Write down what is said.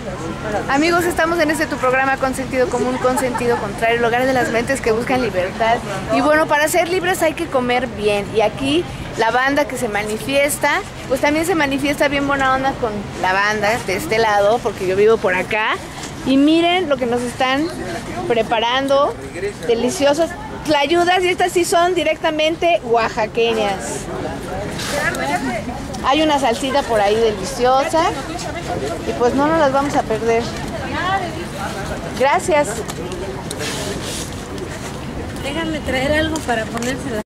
Amigos, estamos en tu programa Con Sentido Común, con sentido contrario, el hogar de las mentes que buscan libertad. Y bueno, para ser libres hay que comer bien. Y aquí la banda que se manifiesta, pues también se manifiesta bien buena onda con la banda de este lado, porque yo vivo por acá. Y miren lo que nos están preparando, deliciosas tlayudas, y estas sí son directamente oaxaqueñas. Hay una salsita por ahí deliciosa y pues no nos las vamos a perder. Gracias. Déjame traer algo para ponérsela.